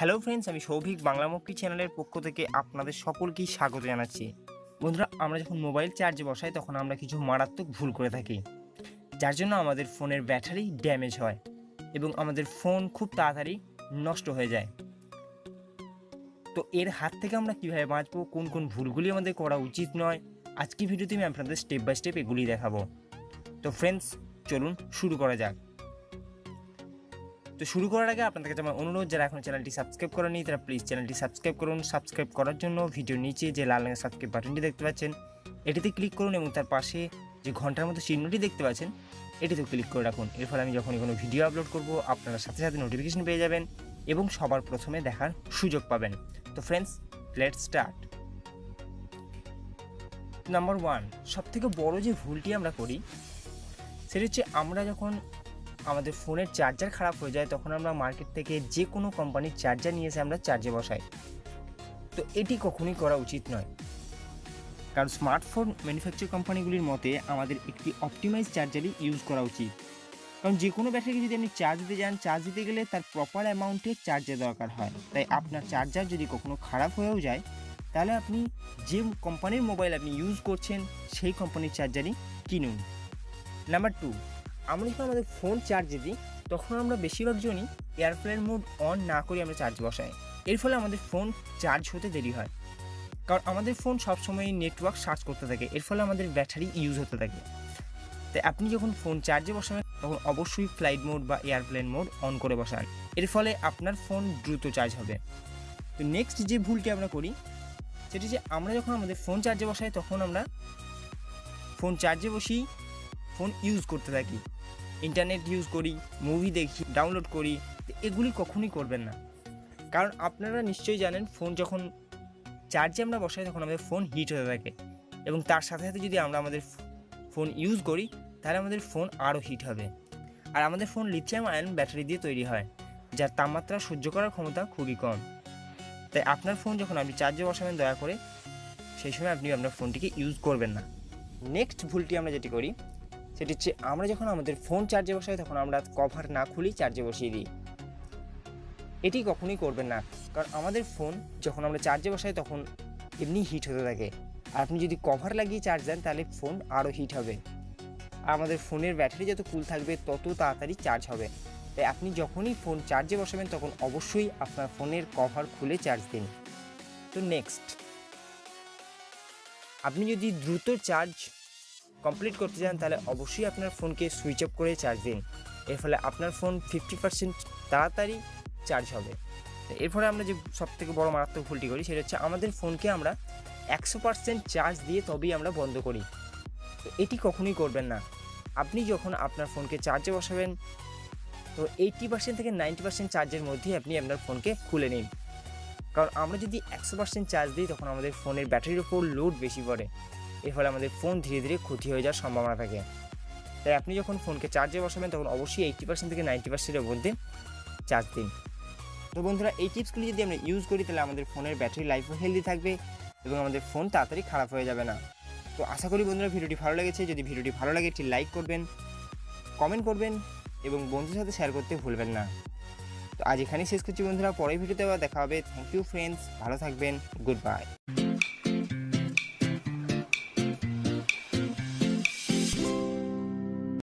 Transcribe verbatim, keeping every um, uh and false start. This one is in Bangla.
হ্যালো ফ্রেন্ডস, আমি সৌভিক বাংলামুখী চ্যানেলের পক্ষ থেকে আপনাদের সকলকেই স্বাগত জানাচ্ছি। বন্ধুরা, আমরা যখন মোবাইল চার্জে বসাই তখন আমরা কিছু মারাত্মক ভুল করে থাকি, যার জন্য আমাদের ফোনের ব্যাটারি ড্যামেজ হয় এবং আমাদের ফোন খুব তাড়াতাড়ি নষ্ট হয়ে যায়। তো এর হাত থেকে আমরা কীভাবে বাঁচবো, কোন কোন ভুলগুলি আমাদের করা উচিত নয়, আজকে ভিডিওতে আমি আপনাদের স্টেপ বাই স্টেপ এগুলি দেখাবো। তো ফ্রেন্ডস, চলুন শুরু করা যাক। তো শুরু করার আগে আপনাদের কাছে আমার অনুরোধ, যারা এখন চ্যানেলটি সাবস্ক্রাইব করেনি তারা প্লিজ চ্যানেলটি সাবস্ক্রাইব করুন। সাবস্ক্রাইব করার জন্য ভিডিওর নিচে যে লাল রঙের সাবস্ক্রাইব বাটনটি দেখতে পাচ্ছেন এটিতে ক্লিক করুন এবং তার পাশে যে ঘন্টার মতো চিহ্নটি দেখতে পাচ্ছেন এটিতেও ক্লিক করে রাখুন। এর ফলে আমি যখনই কোনো ভিডিও আপলোড করব আপনারা সাথে সাথে নোটিফিকেশন পেয়ে যাবেন এবং সবার প্রথমে দেখার সুযোগ পাবেন। তো friends, let's start. Number one, সবথেকে বড় যে ভুলটি আমরা করি সেটা হচ্ছে আমরা যখন আমাদের ফোনের চার্জার খারাপ হয়ে যায় তখন আমরা মার্কেট থেকে যে কোনো কোম্পানির চার্জার নিয়ে এসে আমরা চার্জে বসাই। তো এটি কখনোই করা উচিত নয়, কারণ স্মার্টফোন ম্যানুফ্যাকচার কোম্পানিগুলির মতে আমাদের একটি অপটিমাইজ চার্জারই ইউজ করা উচিত। কারণ যে কোনো ব্যাটারিকে যদি আপনি চার্জ দিতে যান, চার্জ দিতে গেলে তার প্রপার অ্যামাউন্টে চার্জের দরকার হয়। তাই আপনার চার্জার যদি কখনো খারাপ হয়েও যায় তাহলে আপনি যে কোম্পানির মোবাইল আপনি ইউজ করছেন সেই কোম্পানির চার্জারই কিনুন। নাম্বার টু, আমরা যখন আমাদের ফোন চার্জে দিই তখন আমরা বেশিরভাগ জনই এয়ারপ্লেন মোড অন না করে আমরা চার্জ বসাই। এর ফলে আমাদের ফোন চার্জ হতে দেরি হয়, কারণ আমাদের ফোন সবসময় নেটওয়ার্ক সার্চ করতে থাকে, এর ফলে আমাদের ব্যাটারি ইউজ হতে থাকে। তাই আপনি যখন ফোন চার্জে বসাবেন তখন অবশ্যই ফ্লাইট মোড বা এয়ারপ্লেন মোড অন করে বসান, এর ফলে আপনার ফোন দ্রুত চার্জ হবে। তো নেক্সট যে ভুলটি আমরা করি সেটি যে আমরা যখন আমাদের ফোন চার্জে বসাই তখন আমরা ফোন চার্জে বসেই ফোন ইউজ করতে থাকি, ইন্টারনেট ইউজ করি, মুভি দেখি, ডাউনলোড করি। এগুলি কখনোই করবেন না, কারণ আপনারা নিশ্চয়ই জানেন ফোন যখন চার্জে আমরা বসাই তখন আমাদের ফোন হিট হতে থাকে এবং তার সাথে সাথে যদি আমরা আমাদের ফোন ইউজ করি তাহলে আমাদের ফোন আরও হিট হবে। আর আমাদের ফোন লিথিয়াম আয়ন ব্যাটারি দিয়ে তৈরি হয়, যার তাপমাত্রা সহ্য করার ক্ষমতা খুবই কম। তাই আপনার ফোন যখন আপনি চার্জে বসাবেন দয়া করে সেই সময় আপনি আপনার ফোনটিকে ইউজ করবেন না। নেক্সট ভুলটি আমরা যেটি করি সেটি হচ্ছে আমরা যখন আমাদের ফোন চার্জে বসাই তখন আমরা কভার না খুলেই চার্জে বসিয়ে দিই। এটি কখনোই করবেন না, কারণ আমাদের ফোন যখন আমরা চার্জে বসাই তখন এমনি হিট হতে থাকে, আর আপনি যদি কভার লাগিয়ে চার্জ দেন তাহলে ফোন আরও হিট হবে। আর আমাদের ফোনের ব্যাটারি যত কুল থাকবে তত তাড়াতাড়ি চার্জ হবে। তাই আপনি যখনই ফোন চার্জে বসাবেন তখন অবশ্যই আপনার ফোনের কভার খুলে চার্জ দিন। তো নেক্সট, আপনি যদি দ্রুত চার্জ কমপ্লিট করতে চান তাহলে অবশ্যই আপনার ফোনকে সুইচ অফ করে চার্জ দিন, এর ফলে আপনার ফোন ফিফটি পার্সেন্ট তাড়াতাড়ি চার্জ হবে। এর ফলে আমরা যে সবথেকে বড় মারাত্মক ভুলটি করি সেটা হচ্ছে আমাদের ফোনকে আমরা একশো পার্সেন্ট চার্জ দিয়ে তবেই আমরা বন্ধ করি। তো এটি কখনোই করবেন না। আপনি যখন আপনার ফোনকে চার্জে বসাবেন তো এইট্টি পার্সেন্ট থেকে নাইনটি পার্সেন্ট চার্জের মধ্যেই আপনি আপনার ফোনকে খুলে নিন, কারণ আমরা যদি একশো পার্সেন্ট চার্জ দিই তখন আমাদের ফোনের ব্যাটারির ওপর লোড বেশি পড়ে, এর ফলে আমাদের ফোন ধীরে ধীরে ক্ষতি হয়ে যাওয়ার সম্ভাবনা থাকে। তাই আপনি যখন ফোনকে চার্জে বসাবেন তখন অবশ্যই এইট্টি পার্সেন্ট থেকে নাইনটি পার্সেন্টের মধ্যে চার্জ দিন। তো বন্ধুরা, এই টিপসগুলি যদি আমরা ইউজ করি তাহলে আমাদের ফোনের ব্যাটারি লাইফও হেলদি থাকবে এবং আমাদের ফোন তাড়াতাড়ি খারাপ হয়ে যাবে না। তো আশা করি বন্ধুরা ভিডিওটি ভালো লেগেছে। যদি ভিডিওটি ভালো লাগে একটি লাইক করবেন, কমেন্ট করবেন এবং বন্ধুদের সাথে শেয়ার করতে ভুলবেন না। তো আজ এখানেই শেষ করছি বন্ধুরা, পরের ভিডিওতে আবার দেখা হবে। থ্যাংক ইউ ফ্রেন্ডস, ভালো থাকবেন, গুড বাই।